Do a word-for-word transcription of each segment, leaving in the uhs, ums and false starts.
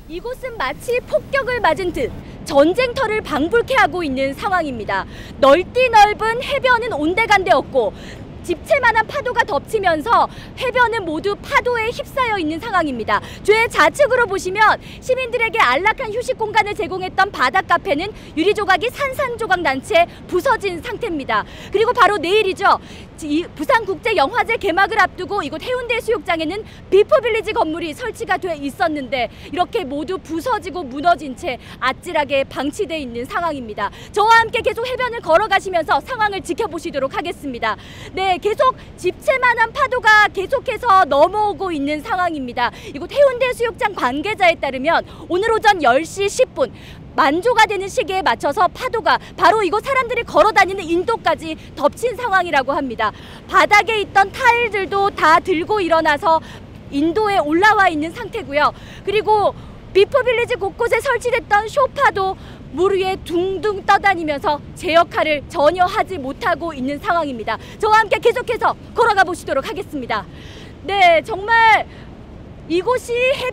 이곳은 마치 폭격을 맞은 듯 전쟁터를 방불케 하고 있는 상황입니다. 넓디 넓은 해변은 온데간데 없고 집채만한 파도가 덮치면서 해변은 모두 파도에 휩싸여 있는 상황입니다. 죄 좌측으로 보시면 시민들에게 안락한 휴식 공간을 제공했던 바닷 카페는 유리 조각이 산산조각 난 채 부서진 상태입니다. 그리고 바로 내일이죠. 이 부산국제영화제 개막을 앞두고 이곳 해운대 수욕장에는 비포빌리지 건물이 설치가 돼 있었는데 이렇게 모두 부서지고 무너진 채 아찔하게 방치돼 있는 상황입니다. 저와 함께 계속 해변을 걸어가시면서 상황을 지켜보시도록 하겠습니다. 네, 계속 집채만한 파도가 계속해서 넘어오고 있는 상황입니다. 이곳 해운대 수욕장 관계자에 따르면 오늘 오전 열 시 십 분 만조가 되는 시기에 맞춰서 파도가 바로 이곳 사람들이 걸어다니는 인도까지 덮친 상황이라고 합니다. 바닥에 있던 타일들도 다 들고 일어나서 인도에 올라와 있는 상태고요. 그리고 비포빌리지 곳곳에 설치됐던 쇼파도 물 위에 둥둥 떠다니면서 제 역할을 전혀 하지 못하고 있는 상황입니다. 저와 함께 계속해서 걸어가 보시도록 하겠습니다. 네, 정말 이곳이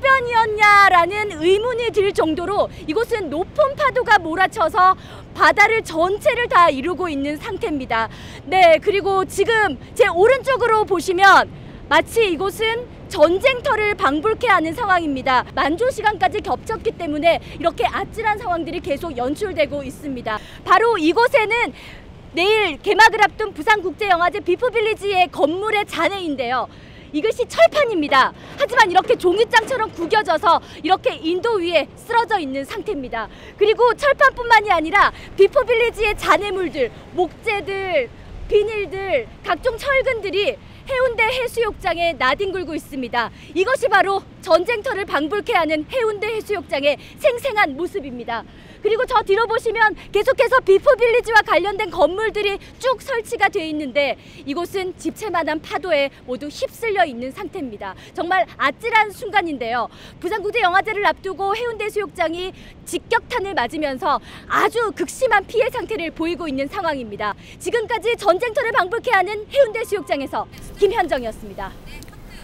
해변이었냐라는 의문이 들 정도로 이곳은 높은 파도가 몰아쳐서 바다를 전체를 다 이루고 있는 상태입니다. 네, 그리고 지금 제 오른쪽으로 보시면 마치 이곳은 전쟁터를 방불케 하는 상황입니다. 만조 시간까지 겹쳤기 때문에 이렇게 아찔한 상황들이 계속 연출되고 있습니다. 바로 이곳에는 내일 개막을 앞둔 부산국제영화제 비포빌리지의 건물의 잔해인데요. 이것이 철판입니다. 하지만 이렇게 종이장처럼 구겨져서 이렇게 인도 위에 쓰러져 있는 상태입니다. 그리고 철판뿐만이 아니라 비포빌리지의 잔해물들, 목재들, 비닐들, 각종 철근들이 해운대 해수욕장에 나뒹굴고 있습니다. 이것이 바로 전쟁터를 방불케 하는 해운대 해수욕장의 생생한 모습입니다. 그리고 저 뒤로 보시면 계속해서 비포빌리지와 관련된 건물들이 쭉 설치가 되어 있는데 이곳은 집채만한 파도에 모두 휩쓸려 있는 상태입니다. 정말 아찔한 순간인데요. 부산국제영화제를 앞두고 해운대 수욕장이 직격탄을 맞으면서 아주 극심한 피해 상태를 보이고 있는 상황입니다. 지금까지 전쟁터를 방불케 하는 해운대 수욕장에서 김현정이었습니다.